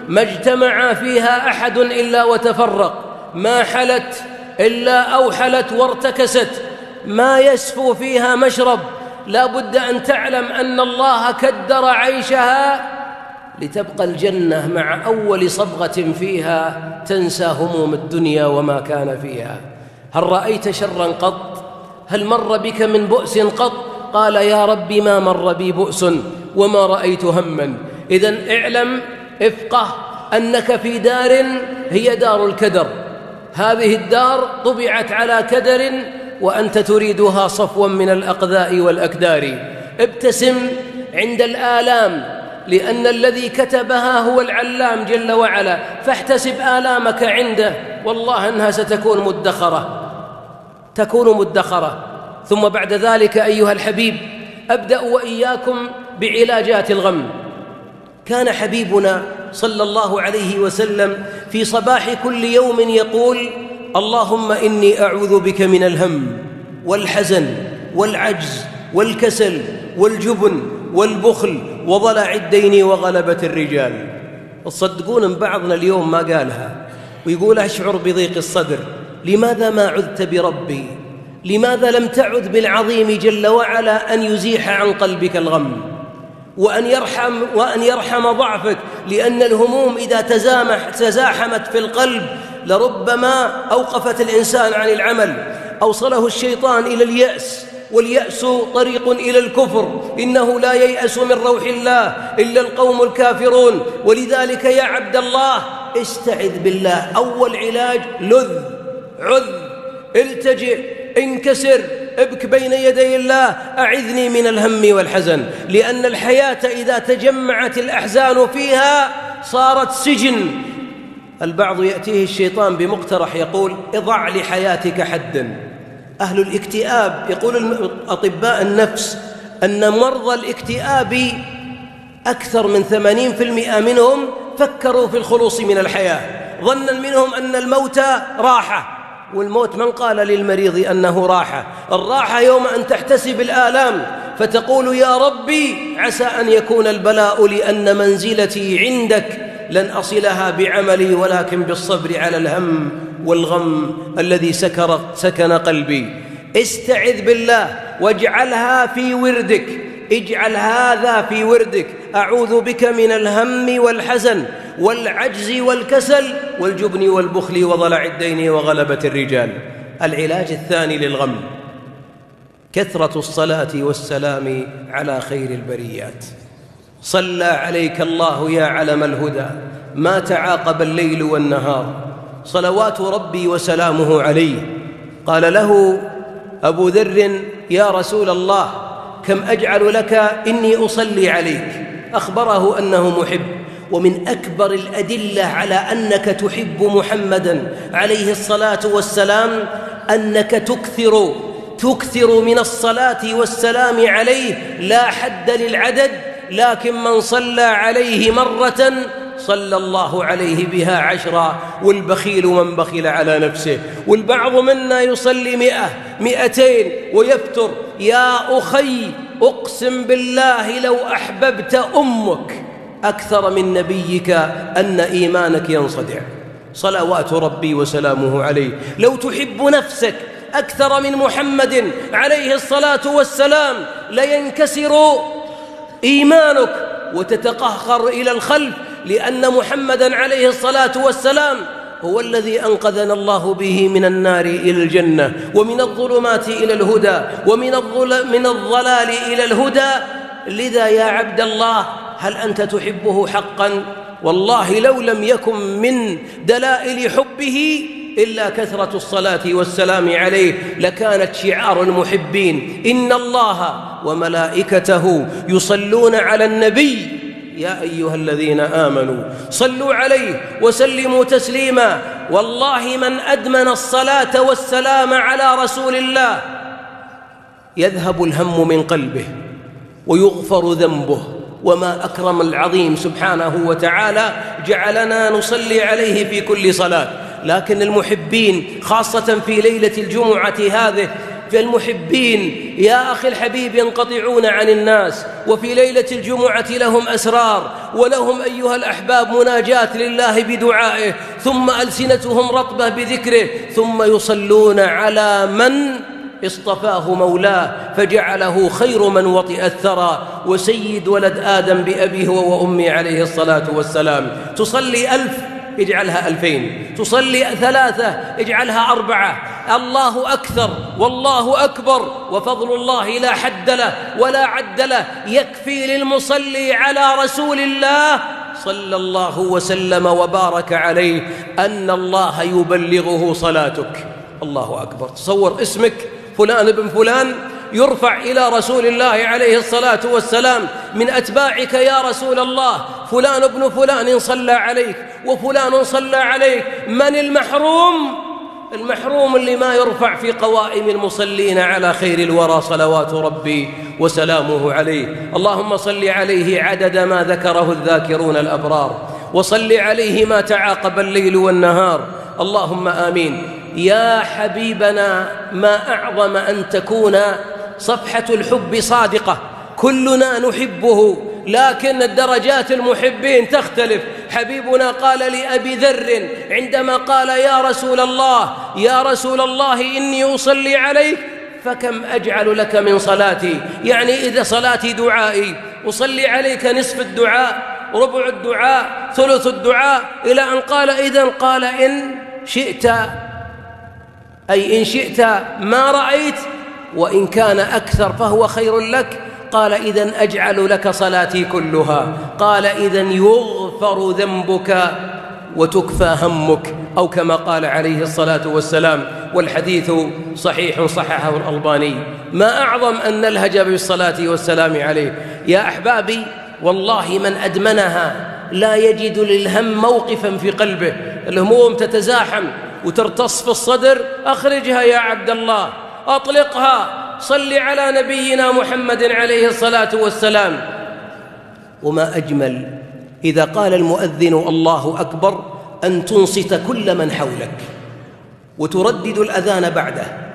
ما اجتمع فيها أحد إلا وتفرق، ما حلت إلا أوحلت وارتكست، ما يسفو فيها مشرب. لا بد أن تعلم أن الله كدر عيشها لتبقى الجنة مع أول صبغة فيها تنسى هموم الدنيا وما كان فيها. هل رأيت شرا قط؟ هل مر بك من بؤس قط؟ قال يا رب ما مر بي بؤس وما رأيت هما. إذن اعلم، افقه أنك في دار هي دار الكدر، هذه الدار طبعت على كدر وأنت تريدها صفوا من الأقذاء والأكدار. ابتسم عند الآلام لأن الذي كتبها هو العلام جل وعلا، فاحتسب آلامك عنده، والله أنها ستكون مدخرة. ثم بعد ذلك أيها الحبيب أبدأ وإياكم بعلاجات الغم. كان حبيبنا صلى الله عليه وسلم في صباح كل يوم يقول اللهم إني أعوذ بك من الهم والحزن والعجز والكسل والجبن والبخل وضلع الدين وغلبة الرجال. تصدقون بعضنا اليوم ما قالها ويقول أشعر بضيق الصدر. لماذا ما عذت بربي؟ لماذا لم تعذ بالعظيم جل وعلا أن يزيح عن قلبك الغم وأن يرحم ضعفك؟ لأن الهموم إذا تزاحمت في القلب لربما أوقفت الإنسان عن العمل، أوصله الشيطان إلى اليأس، واليأس طريق إلى الكفر. إنه لا ييأس من روح الله إلا القوم الكافرون. ولذلك يا عبد الله استعذ بالله. أول علاج عذ، التجئ، انكسر، ابك بين يدي الله، أعذني من الهم والحزن. لأن الحياة إذا تجمعت الأحزان فيها صارت سجن. البعض يأتيه الشيطان بمقترح يقول اضع لحياتك حدا. أهل الاكتئاب يقول أطباء النفس أن مرضى الاكتئاب أكثر من 80% منهم فكروا في الخلوص من الحياة، ظنا منهم أن الموت راحة. والموت من قال للمريض أنه راحة؟ الراحة يوم أن تحتسب الآلام فتقول يا ربي عسى أن يكون البلاء لأن منزلتي عندك لن أصلها بعملي ولكن بالصبر على الهم والغم الذي سكن قلبي. استعذ بالله واجعلها في وردك، اجعل هذا في وردك. أعوذ بك من الهم والحزن والعجز والكسل والجبن والبخل وضلع الدين وغلبة الرجال. العلاج الثاني للغم كثرة الصلاة والسلام على خير البريات. صلى عليك الله يا علم الهدى ما تعاقب الليل والنهار، صلوات ربي وسلامه عليه. قال له أبو ذر يا رسول الله كم أجعل لك إني أصلي عليك؟ أخبره أنه محب. ومن أكبر الأدلة على أنك تحب محمدًا عليه الصلاة والسلام أنك تكثر من الصلاة والسلام عليه، لا حد للعدد، لكن من صلى عليه مرة صلى الله عليه بها 10. والبخيل من بخل على نفسه. والبعض منا يصلي 100 200 ويفتر. يا أخي أقسم بالله لو أحببت أمك أكثر من نبيك أن إيمانك ينصدع. صلوات ربي وسلامه عليه. لو تحب نفسك أكثر من محمد عليه الصلاة والسلام لينكسر إيمانك وتتقهقر إلى الخلف، لأن محمدًا عليه الصلاة والسلام هو الذي أنقذنا الله به من النار إلى الجنة، ومن الظلمات إلى الهدى، ومن الضلال إلى الهدى. لذا يا عبد الله هل أنت تحبه حقًا؟ والله لو لم يكن من دلائل حبه إلا كثرة الصلاة والسلام عليه لكانت شعار المحبين. إن الله وملائكته يصلون على النبي يا أيها الذين آمنوا صلوا عليه وسلموا تسليما. والله من أدمن الصلاة والسلام على رسول الله يذهب الهم من قلبه ويغفر ذنبه. وما أكرم العظيم سبحانه وتعالى جعلنا نصلي عليه في كل صلاة. لكن المحبين خاصة في ليلة الجمعة هذه فالمحبين يا أخي الحبيب ينقطعون عن الناس، وفي ليلة الجمعة لهم أسرار، ولهم أيها الأحباب مناجاة لله بدعائه، ثم ألسنتهم رطبة بذكره، ثم يصلون على من اصطفاه مولاه فجعله خير من وطئ الثرى وسيد ولد آدم بأبيه وأمه عليه الصلاة والسلام. تصلي 1000 اجعلها 2000، تصلي 3 اجعلها 4. الله أكثر والله أكبر، وفضل الله لا حد له ولا عد له. يكفي للمصلي على رسول الله صلى الله وسلم وبارك عليه أن الله يبلغه صلاتك. الله أكبر. تصور اسمك فلان ابن فلان يرفع إلى رسول الله عليه الصلاة والسلام من أتباعك يا رسول الله، فلان ابن فلان صلى عليك وفلان صلى عليك. من المحروم؟ المحروم اللي ما يرفع في قوائم المصلين على خير الورى صلوات ربي وسلامه عليه. اللهم صل عليه عدد ما ذكره الذاكرون الأبرار، وصل عليه ما تعاقب الليل والنهار. اللهم آمين. يا حبيبنا، ما أعظم أن تكون صفحة الحب صادقة، كلنا نحبه لكن الدرجات المحبين تختلف. حبيبنا قال لأبي ذر عندما قال يا رسول الله إني أصلي عليك فكم أجعل لك من صلاتي، يعني إذا صلاتي دعائي أصلي عليك نصف الدعاء، ربع الدعاء، ثلث الدعاء، إلى أن قال إذن قال إن شئت، أي إن شئت ما رأيت، وإن كان أكثر فهو خير لك. قال إذن أجعل لك صلاتي كلها. قال إذن يغفر ذنبك وتكفى همك، أو كما قال عليه الصلاة والسلام، والحديث صحيح صححه الألباني. ما أعظم أن نلهج بالصلاة والسلام عليه. يا أحبابي، والله من أدمنها لا يجد للهم موقفا في قلبه. الهموم تتزاحم وترتص في الصدر، أخرجها يا عبد الله، أطلقها، صل على نبينا محمد عليه الصلاة والسلام. وما أجمل إذا قال المؤذن الله أكبر أن تنصت كل من حولك وتردد الأذان بعده.